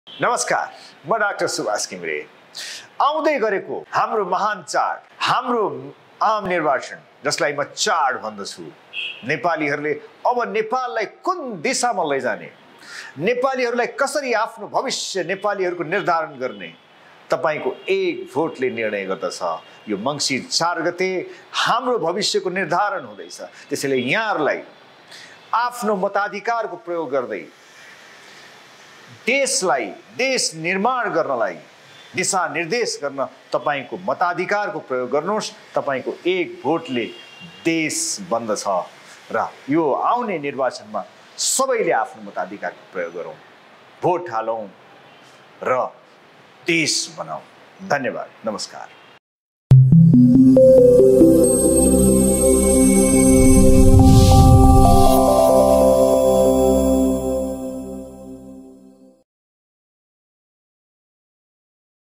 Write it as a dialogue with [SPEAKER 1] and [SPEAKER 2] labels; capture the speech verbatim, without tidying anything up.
[SPEAKER 1] नमस्कार, म डाक्टर सुभाष घिमिरे। आउँदै गरेको हाम्रो महान चाड, हाम्रो आम निर्वाचन, जसलाई म चाड भन्दछु, नेपालीहरूले अब नेपाललाई कुन दिशामा लैजाने, नेपालीहरूलाई कसरी आफ्नो भविष्य नेपालीहरूको निर्धारण गर्ने, तपाईको एक भोटले निर्णय गर्दछ। यो मङ्सिर चार गते हाम्रो भविष्यको निर्धारण हुँदैछ। त्यसैले यहाँहरूलाई आफ्नो मताधिकारको प्रयोग गर्दै देशलाई, देश निर्माण गर्नलाई दिशा निर्देश गर्न तपाईको मताधिकारको प्रयोग गर्नुहोस्। तपाईको एक भोटले देश बन्दछ र यो आउने निर्वाचनमा सबैले आफ्नो मताधिकारको प्रयोग गरौँ, भोट हालौँ र देश बनाऊ। धन्यवाद, नमस्कार।